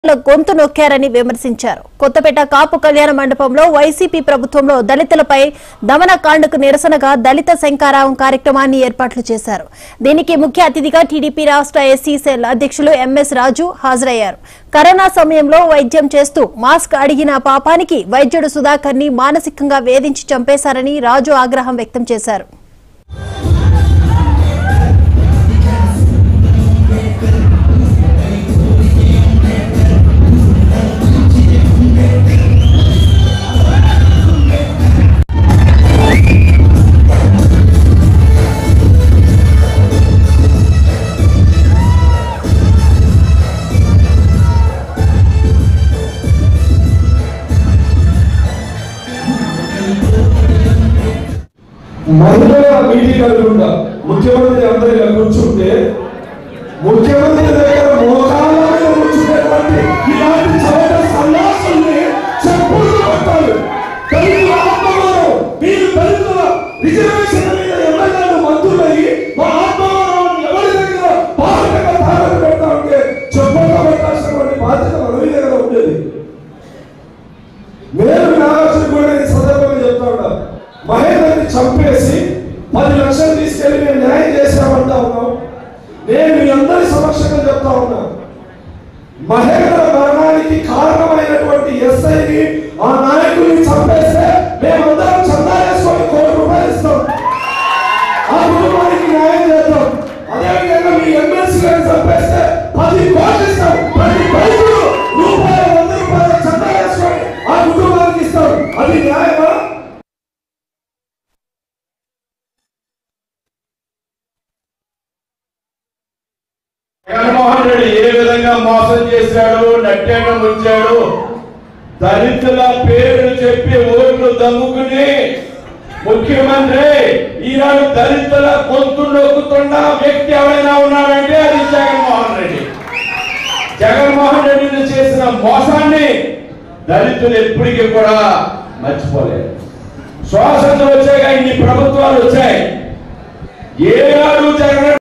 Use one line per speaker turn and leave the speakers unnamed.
గొంతు నొక్కారని విమర్శించారు. కొత్తపేట కాపు కళ్యాణ మండపంలో వైసీపీ ప్రభుత్వంలో దళితులపై దమనకాండకు నిరసనగా దళిత శంకారావం కార్యక్రమాన్ని ఏర్పాట్లు చేశారు. దీనికి ముఖ్య అతిథిగా టీడీపీ రాష్ట్ర ఎస్సీ సెల్ అధ్యక్షులు ఎంఎస్ రాజు హాజరయ్యారు. కరోనా సమయంలో వైద్యం చేస్తూ మాస్క్ అడిగిన పాపానికి వైద్యుడు సుధాకర్ ని మానసికంగా వేధించి చంపేశారని రాజు ఆగ్రహం వ్యక్తం చేశారు.
మహిళల మీటింగ్ అనుకుంటా ముఖ్యమంత్రి అందరూ ఇలా కూర్చుంటే ముఖ్యమంత్రి దగ్గర మోకాళ్ళ మీద కూర్చునేటువంటి ఇలాంటి చోట సన్నాసుల్ని చెప్పులు కొట్టాలి. దళితుల ఆత్మగౌరవం, మీరు దళితుల రిజర్వేషన్ మీద ఎమ్మెల్యేలు మంత్రులయ్యి మా ఆత్మగౌరవాన్ని ఎవరి దగ్గర బాధ్యతగా ధారణ పెడతా ఉంటే చెప్పులు పెట్టాల్సినటువంటి బాధ్యత మన దగ్గర ఉండేది. నేను నాగార్జున కూడా ఈ సందర్భంగా చెప్తా ఉంటాను. మహేంద్రని చంపేసి 10 లక్షలు తీసుకెళ్లి మేము న్యాయం చేశామంటా ఉన్నాం. నేను మీ అందరి సమక్షంగా చెప్తా ఉన్నా, మహేంద్ర మరణానికి కారణమైనటువంటి ఎస్ఐని ఆ నాయకుడిని చంపేస్తే మేమందరం చందా చేసుకొని ₹1 కోటి ఇస్తాం, ఆ కుటుంబానికి న్యాయం చేద్దాం. అదేవిధంగా మీ ఎమ్మెల్సీ గారిని చంపేస్తే 10 కోట్లు ఇస్తాం. ప్రతి రైతులు ₹100 చందా చేసుకొని ఆ కుటుంబానికి ఇస్తాం. అది న్యాయమా?
జగన్మోహన్ రెడ్డి ఏ విధంగా మోసం చేశాడు, నట్టేట ముంచాడు. దళితుల పేర్లు చెప్పి ఓట్లు దమ్ముకుని ముఖ్యమంత్రి ఈనాడు దళితుల గొంతు నొక్కుతున్న వ్యక్తి ఎవరైనా ఉన్నాడంటే అది జగన్మోహన్ రెడ్డి. జగన్మోహన్ రెడ్డిని చేసిన మోసాన్ని దళితులు ఎప్పటికీ కూడా మర్చిపోలేదు. స్వాతంత్రం వచ్చాక ఇన్ని ప్రభుత్వాలు వచ్చాయి. ఏనాడు జగన్